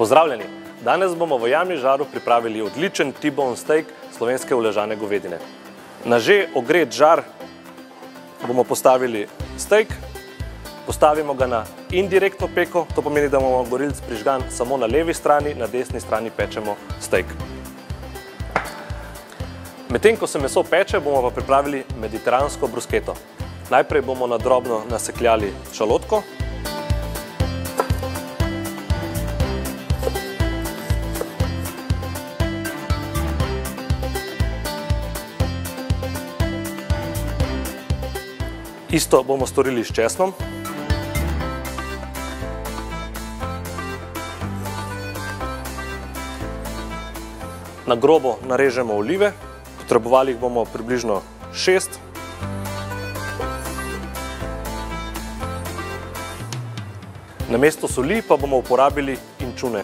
Pozdravljeni! Danes bomo v Jami žaru pripravili odličen T-bone steak slovenske uležane govedine. Na že ogret žar bomo postavili steak, postavimo ga na indirektno peko, to pomeni, da bomo gorilc prižgan samo na levi strani, na desni strani pečemo steak. Medtem ko se meso peče, bomo pa pripravili mediteransko brusketo. Najprej bomo na drobno nasekljali šalotko. Isto bomo storili s česnom. Na grobo narežemo olive, potrebovali jih bomo približno 6. Namesto soli pa bomo uporabili inčune.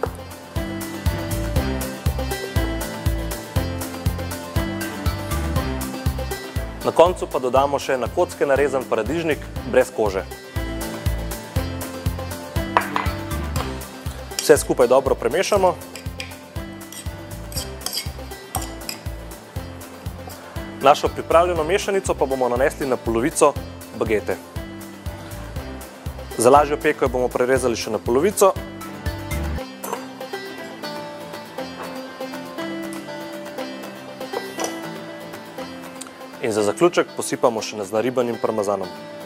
Na koncu pa dodamo še na kocke narezan paradižnik brez kože. Vse skupaj dobro premešamo. Našo pripravljeno mešanico pa bomo nanesli na polovico bagete. Za lažjo peko jo bomo prerezali še na polovico. In za zaključek posipamo še z naribanim parmezanom.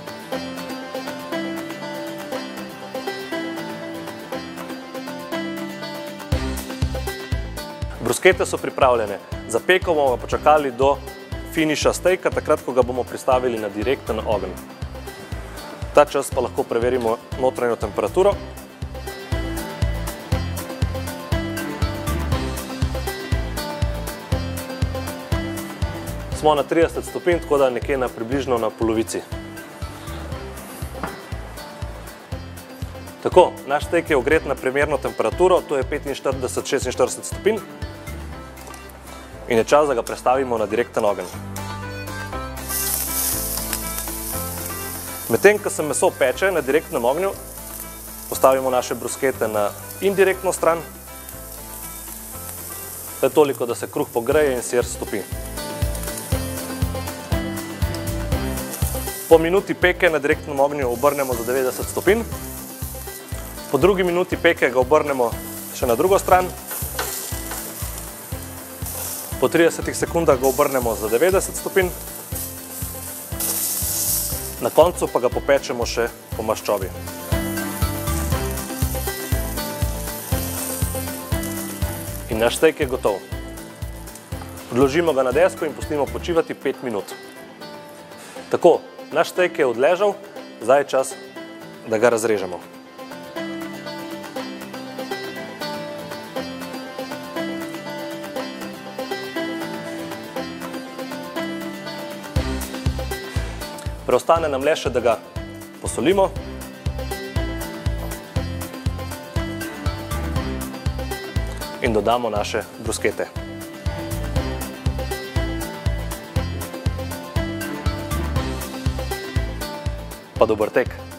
Bruskete so pripravljene. Za peko bomo počakali do finiša steaka, takrat, ko ga bomo pristavili na direkten ogenj. Ta čas pa lahko preverimo notranjo temperaturo. Smo na 30 stopinj, tako da nekje približno na polovici. Tako, naš steak je ogret na primerno temperaturo, to je 45–46 stopinj. In je čas, da ga prestavimo na direkten ogenj. Medtem, ko se meso peče na direktnem ognju, postavimo naše bruskete na indirektno stran. To je toliko, da se kruh pogreje in sir stopi. Po minuti peke na direktnem ognju obrnemo za 90 stopinj. Po drugi minuti peke ga obrnemo še na drugo stran. Po 30 sekundah ga obrnemo za 90 stopinj. Na koncu pa ga popečemo še po maščobi. In naš steak je gotov. Odložimo ga na desko in pustimo počivati 5 minut. Tako, naš steak je odležal, zdaj je čas, da ga razrežemo. Preostane nam le še, da ga posolimo. In dodamo naše bruskete. Pa dober tek!